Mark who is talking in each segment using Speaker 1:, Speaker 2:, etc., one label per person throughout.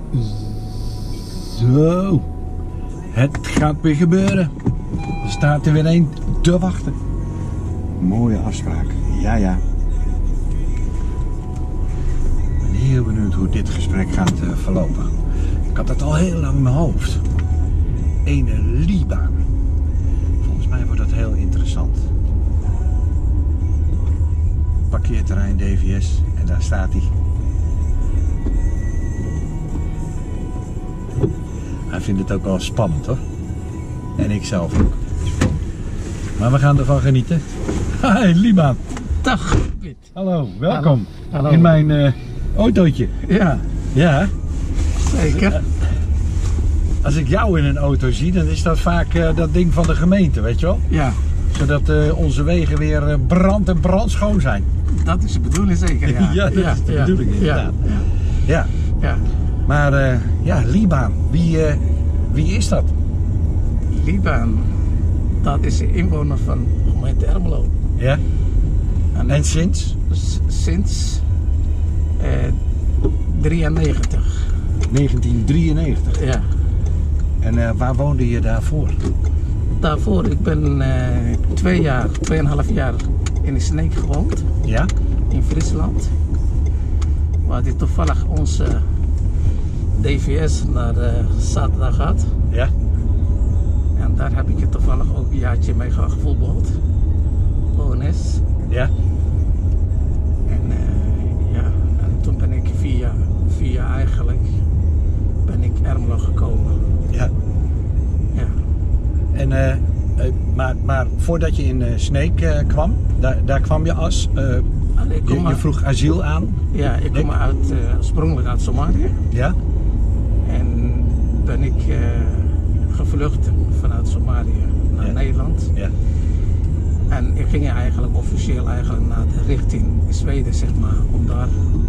Speaker 1: Zo, het gaat weer gebeuren. Er staat er weer een te wachten. Mooie afspraak, ja ja. Ik ben heel benieuwd hoe dit gesprek gaat verlopen. Ik had het al heel lang in mijn hoofd. Ene Liban. Volgens mij wordt dat heel interessant. Parkeerterrein DVS en daar staat hij. Hij vindt het ook wel spannend hoor. En ik zelf ook. Maar we gaan ervan genieten. Hi Liban.
Speaker 2: Dag.
Speaker 1: Hallo, welkom.
Speaker 2: Hallo.
Speaker 1: In mijn autootje.
Speaker 2: Ja,
Speaker 1: Ja.
Speaker 2: zeker.
Speaker 1: Als ik jou in een auto zie, dan is dat vaak dat ding van de gemeente, weet je wel?
Speaker 2: Ja,
Speaker 1: Zodat onze wegen weer brand en brandschoon zijn.
Speaker 2: dat is de bedoeling zeker. Ja,
Speaker 1: Ja, dat is de bedoeling inderdaad.
Speaker 2: Ja,
Speaker 1: Ja.
Speaker 2: ja.
Speaker 1: Maar ja, Liban, wie is dat?
Speaker 2: Liban, dat is de inwoner van gemeente Ermelo.
Speaker 1: Ja. En sinds?
Speaker 2: Sinds 93.
Speaker 1: 1993.
Speaker 2: Ja.
Speaker 1: En waar woonde je daarvoor?
Speaker 2: Daarvoor, ik ben 2,5 jaar in de Sneek gewoond,
Speaker 1: Ja?
Speaker 2: in Friesland. Waar ik toevallig onze DVS naar zaterdag had.
Speaker 1: Ja?
Speaker 2: En daar heb ik het toevallig ook een jaartje mee gevoetbald. ONS.
Speaker 1: Ja?
Speaker 2: En ja, en toen ben ik via eigenlijk ben ik Ermelo gekomen.
Speaker 1: Ja.
Speaker 2: Ja.
Speaker 1: En, maar voordat je in Sneek kwam, daar kwam je als, je vroeg asiel aan?
Speaker 2: Ja, ik kom oorspronkelijk uit Somalië.
Speaker 1: Ja?
Speaker 2: En ben ik gevlucht vanuit Somalië naar Nederland.
Speaker 1: Ja.
Speaker 2: En ik ging eigenlijk officieel eigenlijk naar de richting Zweden, zeg maar, om daar,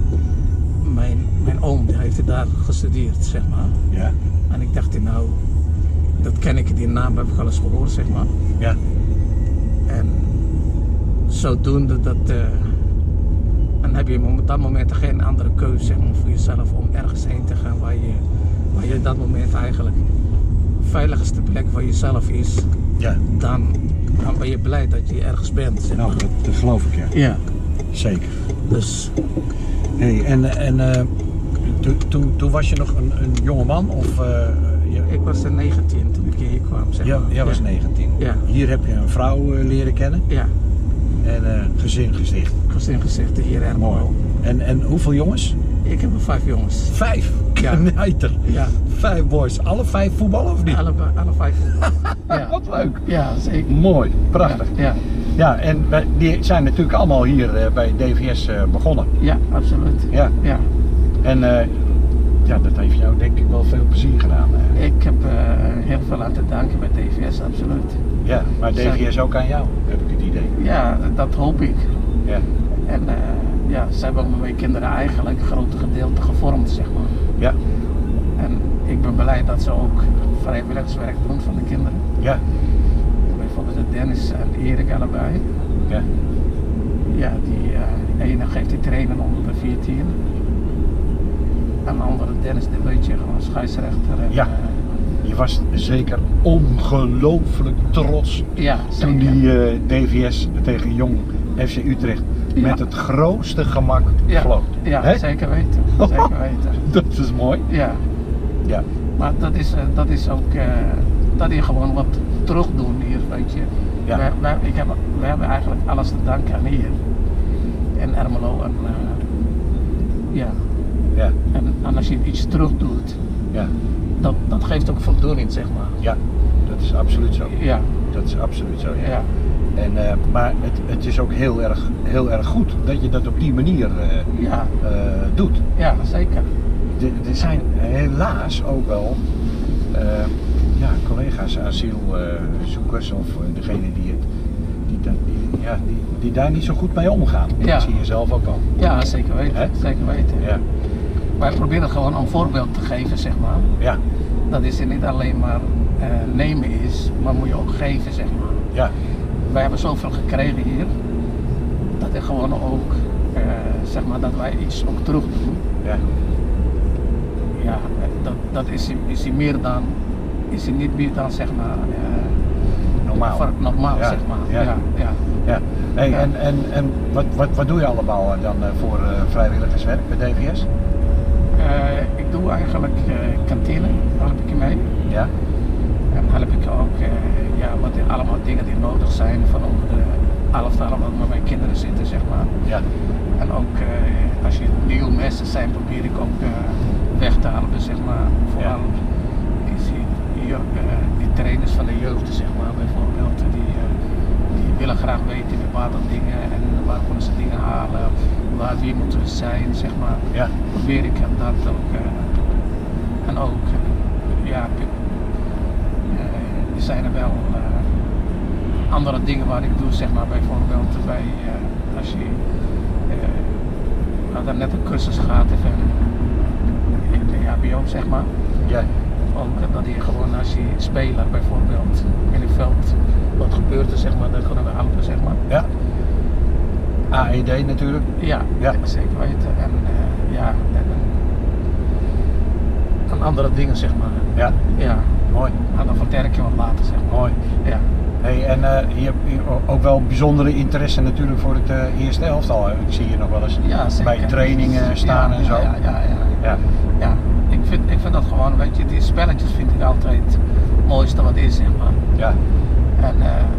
Speaker 2: mijn oom die heeft daar gestudeerd, zeg maar.
Speaker 1: Ja.
Speaker 2: En ik dacht, nou, dat ken ik, die naam heb ik al eens gehoord, zeg maar.
Speaker 1: Ja.
Speaker 2: En zodoende dan heb je op dat moment geen andere keuze, zeg maar, voor jezelf om ergens heen te gaan waar je op dat moment eigenlijk de veiligste plek voor jezelf is.
Speaker 1: Ja.
Speaker 2: Dan ben je blij dat je ergens bent, zeg maar.
Speaker 1: Nou, dat geloof ik ja.
Speaker 2: Ja.
Speaker 1: Zeker.
Speaker 2: Dus
Speaker 1: Hey, en toen was je nog een jonge man? Of,
Speaker 2: ik was 19 toen ik hier kwam, zeg maar.
Speaker 1: Jij was 19.
Speaker 2: Ja.
Speaker 1: Hier heb je een vrouw leren kennen
Speaker 2: Ja,
Speaker 1: en gezin gesticht.
Speaker 2: gezin gezegd hier Ermelo.
Speaker 1: Mooi. En hoeveel jongens?
Speaker 2: Ik heb er 5 jongens.
Speaker 1: 5.
Speaker 2: Ja.
Speaker 1: Knijter.
Speaker 2: Ja,
Speaker 1: 5 boys. Alle 5 voetballen of niet?
Speaker 2: alle 5. Ja.
Speaker 1: Wat leuk.
Speaker 2: Ja, zeker.
Speaker 1: Mooi. Prachtig.
Speaker 2: Ja,
Speaker 1: Ja, en die zijn natuurlijk allemaal hier bij DVS begonnen.
Speaker 2: ja, absoluut.
Speaker 1: Ja.
Speaker 2: Ja.
Speaker 1: En ja, dat heeft jou denk ik wel veel plezier gedaan.
Speaker 2: Ik heb heel veel aan te danken met DVS, absoluut.
Speaker 1: Ja, maar DVS ook aan jou, heb ik het idee.
Speaker 2: Ja, dat hoop ik.
Speaker 1: Ja.
Speaker 2: En ja, ze hebben mijn kinderen eigenlijk een groot gedeelte gevormd, zeg maar.
Speaker 1: Ja.
Speaker 2: En ik ben blij dat ze ook vrijwilligerswerk doen van de kinderen.
Speaker 1: Ja.
Speaker 2: Bijvoorbeeld de Dennis en Erik allebei.
Speaker 1: Ja.
Speaker 2: Ja, die ene geeft die trainen onder de 14. En de andere Dennis, die weet je, gewoon scheidsrechter. En,
Speaker 1: Ja. Je was zeker ongelooflijk trots
Speaker 2: ja,
Speaker 1: toen
Speaker 2: zeker.
Speaker 1: die DVS tegen Jong FC Utrecht met het grootste gemak vloot.
Speaker 2: Ja,
Speaker 1: Hè?
Speaker 2: zeker weten. Zeker weten.
Speaker 1: Dat is mooi.
Speaker 2: Ja,
Speaker 1: Ja.
Speaker 2: maar dat is ook, dat je gewoon wat terug doen hier, weet je.
Speaker 1: Ja.
Speaker 2: We hebben eigenlijk alles te danken aan hier. In Ermelo en ja.
Speaker 1: Ja.
Speaker 2: En als je iets terug doet,
Speaker 1: Ja.
Speaker 2: dat geeft ook voldoening, zeg maar.
Speaker 1: Ja. Dat is absoluut zo.
Speaker 2: Ja,
Speaker 1: Dat is absoluut zo. Ja.
Speaker 2: ja,
Speaker 1: En, maar het is ook heel erg goed dat je dat op die manier
Speaker 2: ja,
Speaker 1: doet.
Speaker 2: ja, zeker.
Speaker 1: Er zijn helaas ook wel ja, collega's asielzoekers of degene die daar niet zo goed mee omgaan.
Speaker 2: Ja.
Speaker 1: Dat zie je zelf ook al.
Speaker 2: Ja, zeker weten.
Speaker 1: Hè?
Speaker 2: Zeker weten.
Speaker 1: Ja.
Speaker 2: Wij proberen gewoon een voorbeeld te geven, zeg maar.
Speaker 1: Ja.
Speaker 2: Dat is er niet alleen maar nemen is, maar moet je ook geven, zeg maar.
Speaker 1: Ja.
Speaker 2: Wij hebben zoveel gekregen hier, dat er gewoon ook, zeg maar, dat wij iets ook terug doen.
Speaker 1: Ja.
Speaker 2: Ja, dat is hij meer dan, is hij niet meer dan zeg maar
Speaker 1: normaal.
Speaker 2: zeg maar.
Speaker 1: Ja. Hey, en wat doe je allemaal dan voor vrijwilligerswerk bij DVS?
Speaker 2: Ik doe eigenlijk kantine, help ik je mee.
Speaker 1: Ja.
Speaker 2: En help ik ook allemaal dingen die nodig zijn van onder de 11 wat met mijn kinderen zitten, zeg maar.
Speaker 1: Ja.
Speaker 2: En ook als je nieuwe mensen zijn, probeer ik ook weg te helpen, zeg maar. Vooral die trainers van de jeugd, zeg maar, bijvoorbeeld, die willen graag weten bepaalde dingen en waar kunnen ze dingen halen, wie moeten we zijn, zeg maar.
Speaker 1: Ja.
Speaker 2: Probeer ik dat ook. En ook, er zijn er wel andere dingen waar ik doe, zeg maar, bijvoorbeeld bij, als je we hadden net een cursus gehad even in de HBO, zeg maar.
Speaker 1: Ja.
Speaker 2: Ook dat je gewoon als je speler bijvoorbeeld in het veld, wat gebeurt er, zeg maar, dat kunnen we helpen, zeg maar.
Speaker 1: Ja. AED natuurlijk.
Speaker 2: Ja, zeker weten. En en andere dingen, zeg maar.
Speaker 1: Ja.
Speaker 2: Ja.
Speaker 1: Mooi.
Speaker 2: Maar dan vertel ik je wat later, zeg maar.
Speaker 1: Mooi.
Speaker 2: Ja.
Speaker 1: Hey, en je hebt hier ook wel bijzondere interesse natuurlijk voor het eerste elftal. Ik zie je nog wel eens bij trainingen staan en zo.
Speaker 2: Ja. Ik vind dat gewoon, weet je, die spelletjes vind ik altijd het mooiste wat is, zeg maar.
Speaker 1: Ja.
Speaker 2: En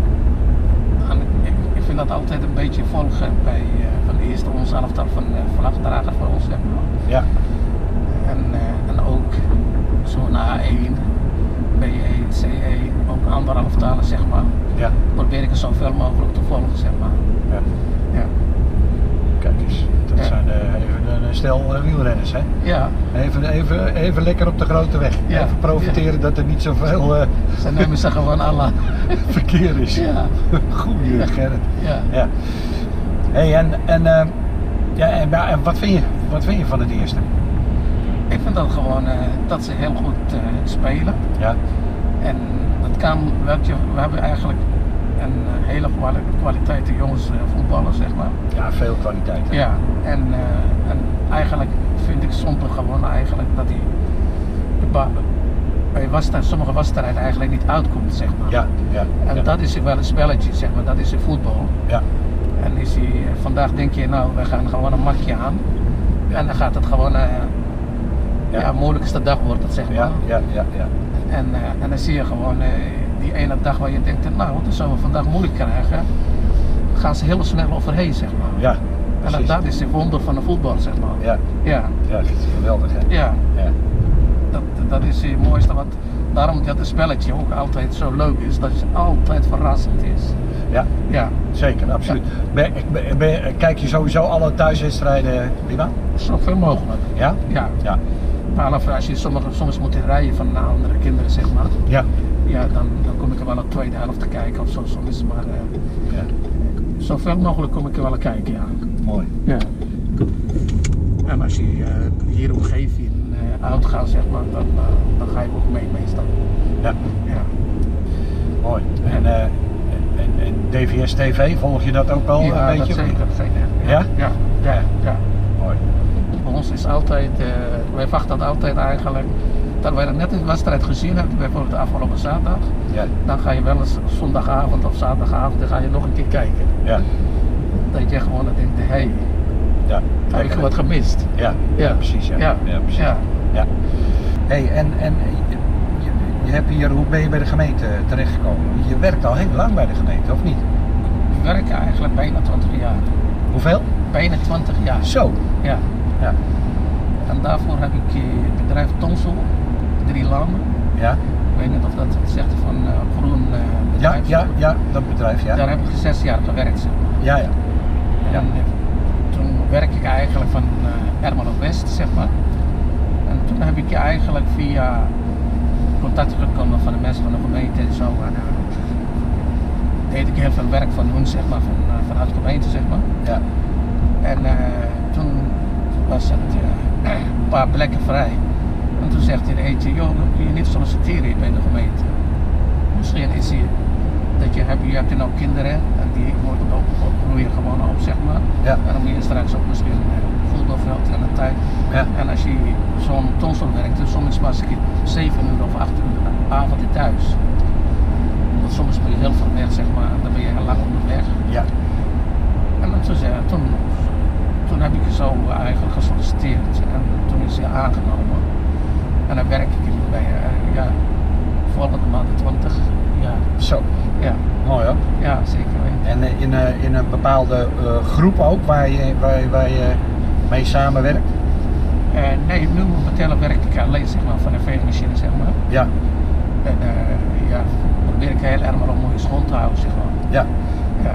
Speaker 2: ik vind dat altijd een beetje volgen bij van de eerste ons elftal van vlagdrager voor ons, zeg maar.
Speaker 1: Ja.
Speaker 2: En ook zo na A1, B1, C1, ook andere elftalen, zeg maar.
Speaker 1: Ja.
Speaker 2: Probeer ik er zoveel mogelijk te volgen, zeg maar.
Speaker 1: Ja.
Speaker 2: Ja.
Speaker 1: Kijk eens, dat zijn even een stel wielrenners, hè?
Speaker 2: Ja.
Speaker 1: Even lekker op de grote weg.
Speaker 2: Ja.
Speaker 1: Even profiteren dat er niet zoveel
Speaker 2: Ze nemen ze gewoon alle
Speaker 1: verkeer is.
Speaker 2: Ja.
Speaker 1: Goeie Gerrit.
Speaker 2: Ja.
Speaker 1: Hey, en wat vind je van het eerste?
Speaker 2: Ik vind dat gewoon dat ze heel goed spelen.
Speaker 1: Ja.
Speaker 2: En dat kan, weet je, we hebben eigenlijk een hele kwaliteit jongens voetballers, zeg maar.
Speaker 1: Ja, veel kwaliteit. Hè?
Speaker 2: Ja, en eigenlijk vind ik soms gewoon eigenlijk dat die bij sommige wedstrijden eigenlijk niet uitkomt, zeg maar.
Speaker 1: Ja.
Speaker 2: En dat is wel een spelletje, zeg maar, dat is voetbal.
Speaker 1: Ja.
Speaker 2: En vandaag denk je, nou, we gaan gewoon een makje aan. Ja. En dan gaat het gewoon, moeilijkste dag wordt het, zeg maar.
Speaker 1: Ja.
Speaker 2: En dan zie je gewoon die ene dag waar je denkt, nou, dat zullen we vandaag moeilijk krijgen, gaan ze heel snel overheen, zeg maar.
Speaker 1: Ja, precies.
Speaker 2: En dat is het wonder van de voetbal, zeg maar. Ja,
Speaker 1: dat is geweldig, hè?
Speaker 2: Ja. Dat is het mooiste, daarom dat het spelletje ook altijd zo leuk is, dat het altijd verrassend is.
Speaker 1: Ja. Zeker, absoluut. Ja. Kijk je sowieso alle thuiswedstrijden prima?
Speaker 2: Zoveel mogelijk.
Speaker 1: Ja?
Speaker 2: Ja. Maar als je soms moet rijden van andere kinderen, zeg maar. Ja, dan kom ik er wel een tweede helft te kijken of zo soms, maar zoveel mogelijk kom ik er wel kijken, ja.
Speaker 1: Mooi.
Speaker 2: Ja. En als je hier omgeving uitgaat, zeg maar, dan ga je ook mee meestal.
Speaker 1: Ja.
Speaker 2: Mooi.
Speaker 1: En DVS TV, volg je dat ook wel een beetje?
Speaker 2: Zeker.
Speaker 1: Ja?
Speaker 2: Ja.
Speaker 1: Mooi.
Speaker 2: Voor ons is altijd, wij wachten dat altijd eigenlijk, dat wij net een wedstrijd gezien hebben, bijvoorbeeld de afgelopen zaterdag.
Speaker 1: Ja.
Speaker 2: Dan ga je wel eens zondagavond of zaterdagavond, dan ga je nog een keer kijken.
Speaker 1: Ja.
Speaker 2: Dat je gewoon denkt, hé, heb ik wat gemist?
Speaker 1: Ja, precies. Ja. Precies. Ja. Hey, en je hebt hier, hoe ben je bij de gemeente terechtgekomen? Je werkt al heel lang bij de gemeente, of niet?
Speaker 2: Ik werk eigenlijk bijna 20 jaar.
Speaker 1: Hoeveel?
Speaker 2: Bijna 20 jaar.
Speaker 1: Zo?
Speaker 2: Ja. En daarvoor heb ik het bedrijf Tonsel, 3 landen.
Speaker 1: Ja.
Speaker 2: Ik weet niet of dat het zegt van groen bedrijf.
Speaker 1: Ja, dat bedrijf, ja.
Speaker 2: Daar heb ik 6 jaar gewerkt, zeg maar.
Speaker 1: Ja.
Speaker 2: En toen werk ik eigenlijk van Ermelo West, zeg maar. En toen heb ik eigenlijk via contact gekomen van de mensen van de gemeente en zo. En, deed ik heel veel werk van hun, zeg maar, vanuit de gemeente, zeg maar.
Speaker 1: Ja.
Speaker 2: En toen was het een paar plekken vrij. En toen zegt hij eentje, joh, kun je niet solliciteren hier bij de gemeente? Misschien is hij dat je hebt nou kinderen en die worden ook groeien gewoon op, zeg maar.
Speaker 1: Ja.
Speaker 2: En dan moet je straks ook misschien voetbalveld en een tijd.
Speaker 1: Ja.
Speaker 2: En als je zo'n tonsel werkt, dus soms was ik 7 uur of 8 uur de avond thuis. Want soms ben je heel veel weg, zeg maar, dan ben je heel lang onderweg.
Speaker 1: Ja.
Speaker 2: En toen heb ik zo eigenlijk gesolliciteerd en toen is hij aangenomen. En dan werk ik hier bij, volgende maand de 20 jaar.
Speaker 1: Zo.
Speaker 2: Ja.
Speaker 1: Mooi hoor.
Speaker 2: Ja, zeker weten.
Speaker 1: En in een bepaalde groep ook waar je mee samenwerkt?
Speaker 2: Nee, nu momenteel werk ik alleen zeg maar, van de veegmachine, zeg maar.
Speaker 1: Ja.
Speaker 2: En probeer ik heel erg maar om mooie schoon te houden, zeg maar.
Speaker 1: Ja.
Speaker 2: Ja.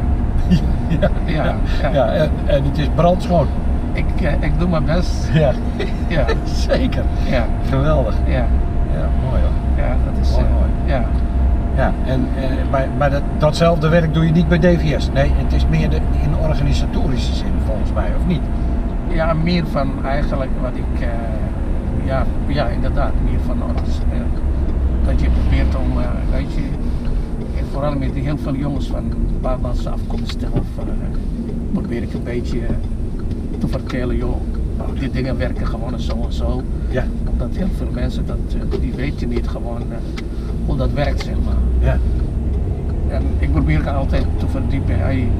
Speaker 1: Ja. En het is brandschoon.
Speaker 2: Ik doe mijn best.
Speaker 1: Ja.
Speaker 2: Ja.
Speaker 1: Zeker.
Speaker 2: Ja.
Speaker 1: Geweldig.
Speaker 2: Ja.
Speaker 1: Ja, mooi hoor.
Speaker 2: Ja, dat is
Speaker 1: mooi.
Speaker 2: ja.
Speaker 1: Ja, maar datzelfde werk doe je niet bij DVS. Nee, het is meer in organisatorische zin volgens mij, of niet?
Speaker 2: Ja, meer van eigenlijk wat ik, inderdaad, meer van dat je probeert om, weet je, vooral met heel veel jongens van buitenlandse afkomst, probeer ik een beetje te vertellen, joh, die dingen werken gewoon zo en zo.
Speaker 1: Ja.
Speaker 2: Omdat heel veel mensen, die weten niet gewoon hoe dat werkt, zeg maar.
Speaker 1: Ja.
Speaker 2: En ik probeer altijd te verdiepen,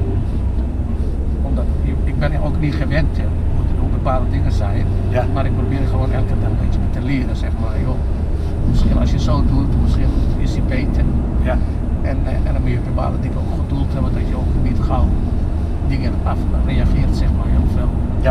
Speaker 2: omdat ik ben ook niet gewend hoe bepaalde dingen zijn,
Speaker 1: Ja.
Speaker 2: maar ik probeer gewoon elke dag een beetje te leren, zeg maar, joh. Misschien als je zo doet, misschien is hij beter.
Speaker 1: Ja.
Speaker 2: En dan moet je bepaalde dingen ook geduld hebben, dat je ook niet gauw dingen reageert, zeg maar, heel veel.
Speaker 1: Ja.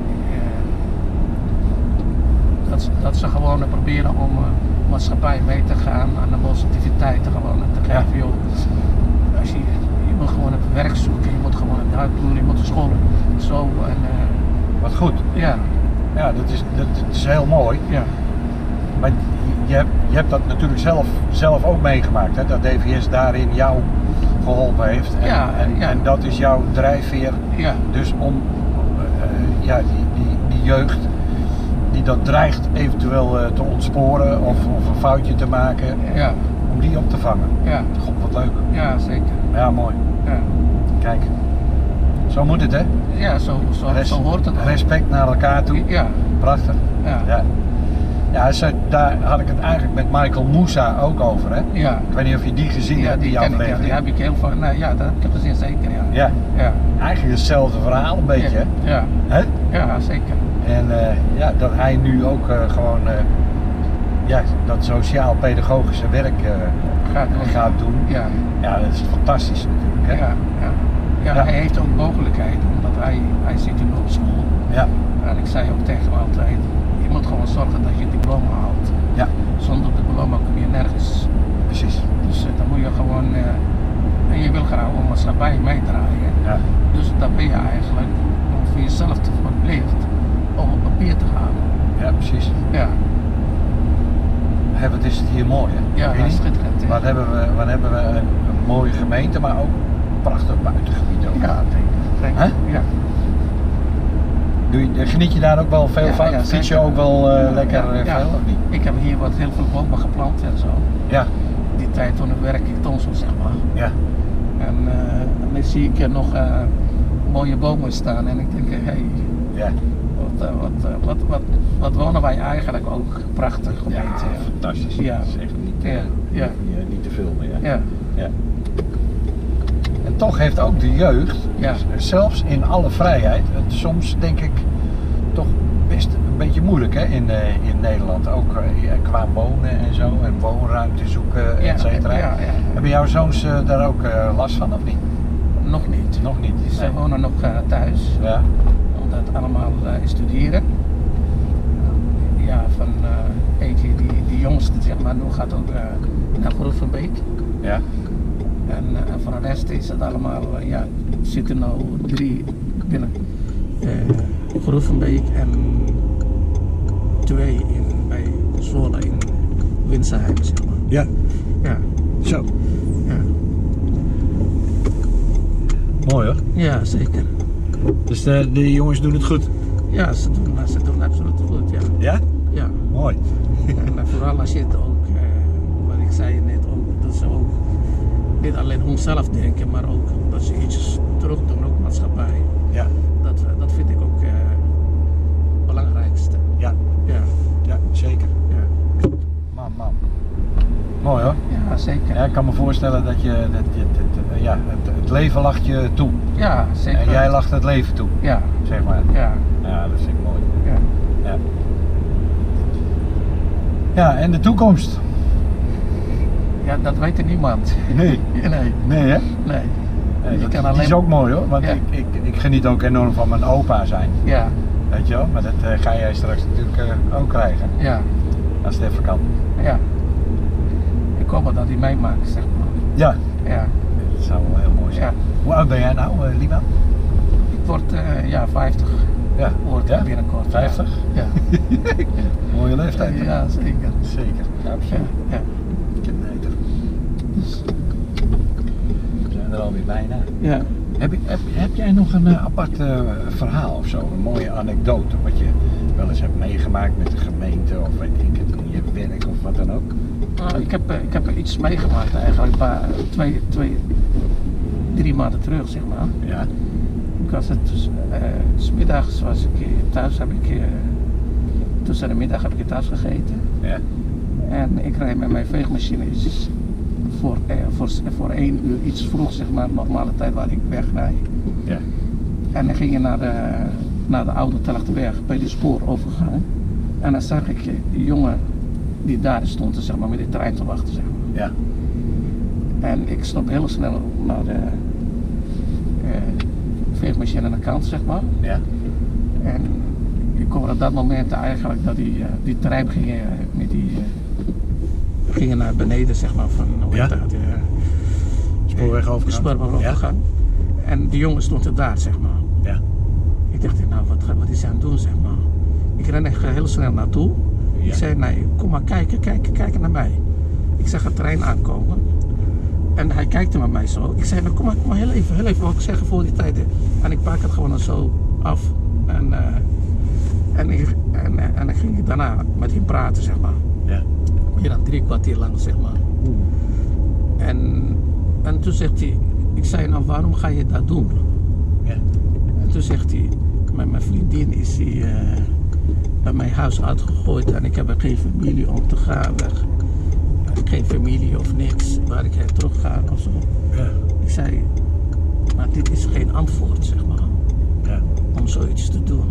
Speaker 2: Dat ze gewoon proberen om maatschappij mee te gaan, aan de positiviteit gewoon te geven,
Speaker 1: Ja.
Speaker 2: joh. Je moet gewoon het werk zoeken, je moet gewoon het uitdoen, je moet de school zo en
Speaker 1: Wat goed.
Speaker 2: ja.
Speaker 1: Ja, dat is heel mooi.
Speaker 2: Ja.
Speaker 1: Maar je hebt dat natuurlijk zelf ook meegemaakt, hè? Dat DVS daarin jou geholpen heeft. En dat is jouw drijfveer.
Speaker 2: Ja.
Speaker 1: Dus om die jeugd die dat dreigt eventueel te ontsporen of een foutje te maken,
Speaker 2: Ja.
Speaker 1: om die op te vangen.
Speaker 2: Ja.
Speaker 1: God, wat leuk.
Speaker 2: Ja, zeker.
Speaker 1: Ja, mooi.
Speaker 2: Ja,
Speaker 1: Kijk, zo moet het, hè?
Speaker 2: ja zo hoort het ook.
Speaker 1: Respect naar elkaar toe.
Speaker 2: Ja.
Speaker 1: Prachtig.
Speaker 2: Ja.
Speaker 1: Ja. Ja, daar had ik het eigenlijk met Michael Moussa ook over, hè?
Speaker 2: Ja.
Speaker 1: Ik weet niet of je die gezien hebt, die
Speaker 2: ken ik,
Speaker 1: aflevering.
Speaker 2: die heb ik heel vaak, ja, dat heb ik gezien, zeker, ja.
Speaker 1: Ja.
Speaker 2: Ja.
Speaker 1: Eigenlijk hetzelfde verhaal een beetje, hè?
Speaker 2: Ja.
Speaker 1: Hè?
Speaker 2: Ja, zeker.
Speaker 1: En dat hij nu ook gewoon dat sociaal-pedagogische werk gaat doen.
Speaker 2: Ja.
Speaker 1: Ja, dat is fantastisch natuurlijk, hè?
Speaker 2: Ja. Ja, hij heeft ook mogelijkheden, omdat hij zit nu op school.
Speaker 1: Ja.
Speaker 2: En ik zei ook tegen hem altijd, je moet gewoon zorgen dat je het diploma haalt.
Speaker 1: Ja.
Speaker 2: Zonder diploma kom je nergens.
Speaker 1: Precies.
Speaker 2: Dus dan moet je gewoon, en je wil graag om maatschappij meedraaien.
Speaker 1: Ja.
Speaker 2: Dus dan ben je eigenlijk om voor jezelf te verplicht om op papier te halen.
Speaker 1: Ja, precies.
Speaker 2: Ja.
Speaker 1: Wat is het hier mooi, hè?
Speaker 2: Ja,
Speaker 1: Weet je niet?
Speaker 2: schitterend.
Speaker 1: Wat hebben we een mooie gemeente, maar ook een prachtig buitengebied ook.
Speaker 2: Ja, denk ik.
Speaker 1: Hè?
Speaker 2: Ja.
Speaker 1: Geniet je daar ook wel veel van?
Speaker 2: Ja,
Speaker 1: Fiets je
Speaker 2: zeker.
Speaker 1: ook wel lekker
Speaker 2: Ja.
Speaker 1: veel of niet?
Speaker 2: Ik heb hier heel veel bomen geplant en zo.
Speaker 1: Ja.
Speaker 2: Die tijd toen werk ik tonsel, zeg maar.
Speaker 1: Ja.
Speaker 2: En dan zie ik nog mooie bomen staan en ik denk, hey,
Speaker 1: Ja.
Speaker 2: wat wonen wij eigenlijk ook prachtig
Speaker 1: Ja,
Speaker 2: gemeente.
Speaker 1: fantastisch.
Speaker 2: Ja.
Speaker 1: Dat is echt niet te veel meer.
Speaker 2: Ja.
Speaker 1: Ja. En toch heeft ook de jeugd,
Speaker 2: Ja.
Speaker 1: zelfs in alle vrijheid, het soms denk ik toch best een beetje moeilijk, hè, in Nederland. Ook qua wonen en zo en woonruimte zoeken, et cetera.
Speaker 2: Ja.
Speaker 1: Hebben jouw zoons daar ook last van of niet?
Speaker 2: Nog niet.
Speaker 1: Nog niet.
Speaker 2: Ze
Speaker 1: Nee.
Speaker 2: wonen nog thuis,
Speaker 1: Ja.
Speaker 2: omdat allemaal studeren. Ja, van eentje, die jongste zeg maar, nu gaat ook naar Groevenbeek.
Speaker 1: Ja.
Speaker 2: En voor de rest is het allemaal, zitten nou 3 binnen Groevenbeek en 2 bij Zwolle in Winsheim, zeg maar.
Speaker 1: Ja.
Speaker 2: Ja.
Speaker 1: Zo.
Speaker 2: Ja.
Speaker 1: Mooi hoor.
Speaker 2: Ja, zeker.
Speaker 1: Dus de jongens doen het goed.
Speaker 2: Ja, ze doen absoluut goed, ja.
Speaker 1: Ja?
Speaker 2: Ja.
Speaker 1: Mooi.
Speaker 2: En vooral als je het ook, wat ik zei net ook, dat ze ook niet alleen om zelf denken, maar ook dat ze iets terug doen, ook maatschappij.
Speaker 1: Ja.
Speaker 2: Dat vind ik ook
Speaker 1: Mooi hoor.
Speaker 2: Ja, zeker.
Speaker 1: Ja, ik kan me voorstellen dat het leven lacht je toe.
Speaker 2: Ja, zeker.
Speaker 1: En jij lacht het leven toe,
Speaker 2: Ja.
Speaker 1: zeg maar.
Speaker 2: Ja.
Speaker 1: Ja, dat vind ik mooi.
Speaker 2: Ja.
Speaker 1: Ja. Ja, en de toekomst?
Speaker 2: Ja, dat weet niemand.
Speaker 1: Nee.
Speaker 2: Nee.
Speaker 1: Nee hè?
Speaker 2: Nee.
Speaker 1: Nee,
Speaker 2: Je kan
Speaker 1: dat
Speaker 2: alleen...
Speaker 1: is ook mooi hoor, want
Speaker 2: Ja.
Speaker 1: ik geniet ook enorm van mijn opa zijn.
Speaker 2: Ja.
Speaker 1: Weet je wel, maar dat ga jij straks natuurlijk ook krijgen,
Speaker 2: Ja.
Speaker 1: als het even kan.
Speaker 2: Ja. Ik hoop dat hij meemaakt, zeg maar.
Speaker 1: Ja,
Speaker 2: Ja.
Speaker 1: dat zou wel heel mooi zijn.
Speaker 2: Ja.
Speaker 1: Hoe oud ben jij nou, Liba?
Speaker 2: Ik word 50.
Speaker 1: Ja.
Speaker 2: Wordt
Speaker 1: Ja?
Speaker 2: binnenkort.
Speaker 1: 50?
Speaker 2: Ja.
Speaker 1: Mooie leeftijd. hè?
Speaker 2: Ja, zeker.
Speaker 1: Zeker, ja,
Speaker 2: Ja.
Speaker 1: absoluut.
Speaker 2: Ja.
Speaker 1: Kilometer. We zijn er alweer bijna.
Speaker 2: Ja.
Speaker 1: Heb jij nog een apart verhaal of zo? Een mooie anekdote wat je wel eens hebt meegemaakt met de gemeente of weet ik het, in je werk of wat dan ook?
Speaker 2: Nou, ik heb iets meegemaakt eigenlijk, maar 3 maanden terug, zeg maar.
Speaker 1: Ja.
Speaker 2: Ik was het, 's middags was ik thuis, tussen de middag heb ik thuis gegeten.
Speaker 1: Ja.
Speaker 2: En ik rijd met mijn veegmachine voor 1 uur iets vroeg, zeg maar, normale tijd waar ik wegrijd.
Speaker 1: Ja.
Speaker 2: En dan ging je naar de oude Telachterberg bij de spoorovergang. En dan zag ik die jongen die daar stond, zeg maar, met de trein te wachten, zeg maar.
Speaker 1: Ja.
Speaker 2: En ik stond heel snel naar de veegmachine aan de kant, zeg maar.
Speaker 1: Ja.
Speaker 2: En ik hoorde op dat moment eigenlijk dat die trein gingen naar beneden, zeg maar, van hoe heet dat?
Speaker 1: Spoorwegovergang.
Speaker 2: Spoorwegovergang. En die jongen stond er daar, zeg maar.
Speaker 1: Ja.
Speaker 2: Ik dacht, nou, wat is hij aan het doen, zeg maar. Ik ren er heel snel naartoe.
Speaker 1: Ja.
Speaker 2: Ik zei, nee, kom maar kijken naar mij. Ik zag een trein aankomen. En hij kijkt naar mij zo. Ik zei, nou, kom maar heel even, wat ik zeg voor die tijd. En ik pak het gewoon zo af. En dan ging ik daarna met hem praten, zeg maar.
Speaker 1: Ja.
Speaker 2: Meer dan 3 kwartier lang, zeg maar. En toen zegt hij, ik zei, nou, waarom ga je dat doen?
Speaker 1: Ja.
Speaker 2: En toen zegt hij, met mijn vriendin is hij bij mijn huis uitgegooid en ik heb er geen familie om te gaan weg. Geen familie of niks waar ik heen terug ga of zo.
Speaker 1: Ja.
Speaker 2: Ik zei, maar dit is geen antwoord, zeg maar.
Speaker 1: Ja.
Speaker 2: Om zoiets te doen.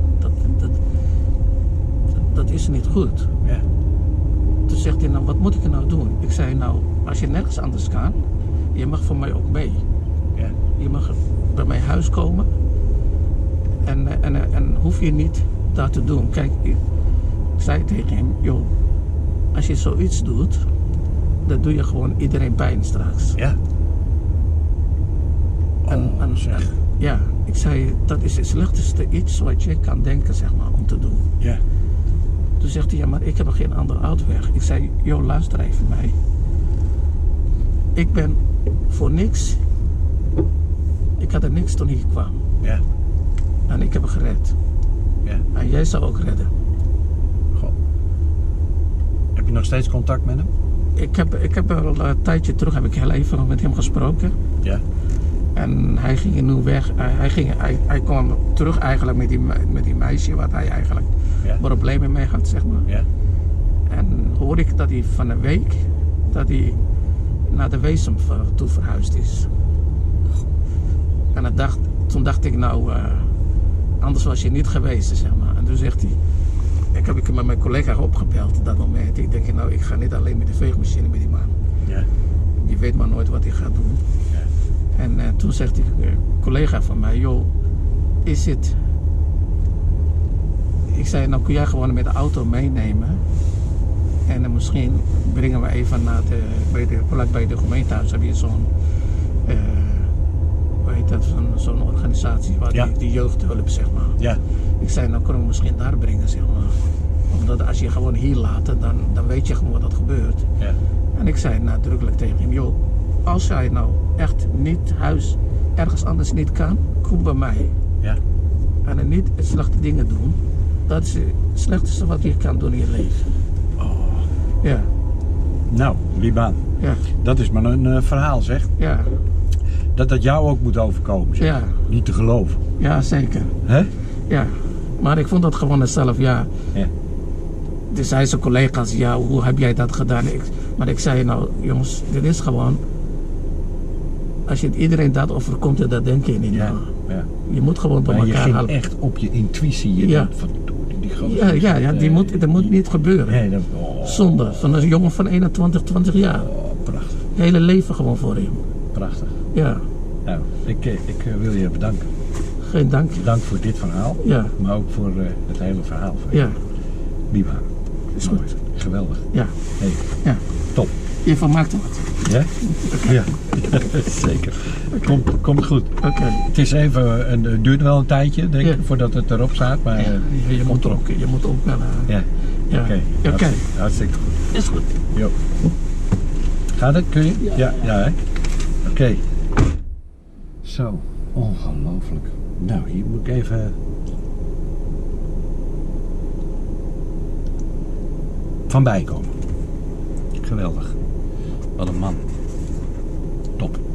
Speaker 2: Dat is niet goed.
Speaker 1: Ja.
Speaker 2: Toen zegt hij, nou, wat moet ik nou doen? Ik zei, nou, als je nergens anders kan, je mag van mij ook mee.
Speaker 1: Ja.
Speaker 2: Je mag bij mijn huis komen en hoef je niet dat te doen. Kijk, ik zei tegen hem, joh, als je zoiets doet, dan doe je gewoon iedereen pijn straks.
Speaker 1: Ja. Zeg.
Speaker 2: Ja, ik zei, dat is het slechtste iets wat je kan denken, zeg maar, om te doen.
Speaker 1: Ja.
Speaker 2: Toen zegt hij, ja, maar ik heb er geen andere uitweg. Ik zei, joh, luister even mij. Ik ben voor niks. Ik had er niks toen ik kwam.
Speaker 1: Ja.
Speaker 2: En ik heb hem gered.
Speaker 1: Ja.
Speaker 2: En jij zou ook redden.
Speaker 1: Goh. Heb je nog steeds contact met hem?
Speaker 2: Ik heb wel een tijdje terug heb ik heel even met hem gesproken.
Speaker 1: Ja.
Speaker 2: En hij ging nu weg. Hij kwam terug eigenlijk met die meisje wat hij eigenlijk problemen mee had, zeg maar.
Speaker 1: Ja.
Speaker 2: En hoorde ik dat hij van een week dat hij naar de Weesum toe verhuisd is. En toen dacht ik, nou, anders was je niet geweest, zeg maar. En toen zegt hij, ik heb met mijn collega opgebeld op dat moment. Ik denk, nou, ik ga niet alleen met de veegmachine met die man.
Speaker 1: Ja.
Speaker 2: Je weet maar nooit wat hij gaat doen.
Speaker 1: Ja.
Speaker 2: En toen zegt die collega van mij, joh, is het... Ik zei, nou kun jij gewoon met de auto meenemen. En dan misschien brengen we even naar bij de gemeentehuis heb je zo'n... hoe heet dat, zo'n organisatie waar die jeugdhulp, zeg maar.
Speaker 1: Ja.
Speaker 2: Ik zei, nou kunnen we misschien daar brengen, zeg maar. Omdat als je gewoon hier laat, dan weet je gewoon wat er gebeurt.
Speaker 1: Ja.
Speaker 2: En ik zei nadrukkelijk tegen hem, joh, als jij nou echt niet ergens anders niet kan, kom bij mij.
Speaker 1: Ja.
Speaker 2: En dan niet slechte dingen doen. Dat is het slechtste wat je kan doen in je leven.
Speaker 1: Oh.
Speaker 2: Ja.
Speaker 1: Nou, Liban.
Speaker 2: Ja.
Speaker 1: Dat is maar een verhaal, zeg.
Speaker 2: Ja.
Speaker 1: Dat jou ook moet overkomen, zeg.
Speaker 2: Ja.
Speaker 1: Niet te geloven.
Speaker 2: Ja, zeker.
Speaker 1: Hè?
Speaker 2: Ja. Maar ik vond dat gewoon zelf, ja. Dus zei zijn collega's, ja, hoe heb jij dat gedaan? Maar ik zei, nou jongens, dit is gewoon... Als je iedereen dat overkomt, dat denk je niet.
Speaker 1: Ja,
Speaker 2: Nou.
Speaker 1: ja.
Speaker 2: Je moet gewoon door
Speaker 1: Maar je
Speaker 2: elkaar
Speaker 1: ging
Speaker 2: helpen.
Speaker 1: echt op je intuïtie. Je
Speaker 2: Ja.
Speaker 1: dacht van, die gozer.
Speaker 2: Dat moet niet gebeuren.
Speaker 1: Nee,
Speaker 2: Zonde. Van een jongen van 21, 20 jaar.
Speaker 1: Prachtig.
Speaker 2: Hele leven gewoon voor hem.
Speaker 1: Prachtig.
Speaker 2: Ja,
Speaker 1: Nou, ik wil je bedanken.
Speaker 2: geen dank.
Speaker 1: Dank voor dit verhaal.
Speaker 2: Ja,
Speaker 1: Maar ook voor het hele verhaal van je.
Speaker 2: ja,
Speaker 1: Liba.
Speaker 2: is goed.
Speaker 1: Geweldig.
Speaker 2: Ja,
Speaker 1: Hey,
Speaker 2: ja.
Speaker 1: top.
Speaker 2: Je vermaakt wat.
Speaker 1: Ja? Ja, zeker. Komt goed.
Speaker 2: Oké.
Speaker 1: Het is even, het duurt wel een tijdje, denk ik,
Speaker 2: Ja.
Speaker 1: voordat het erop staat. Maar
Speaker 2: Je moet ook wel...
Speaker 1: ja,
Speaker 2: ja.
Speaker 1: oké.
Speaker 2: Oké.
Speaker 1: Hartstikke goed.
Speaker 2: Is goed.
Speaker 1: Jo. Gaat het? Kun je? Ja, hè? Oké. Zo, ongelooflijk. Nou, hier moet ik even... van bijkomen. Geweldig. Wat een man. Top.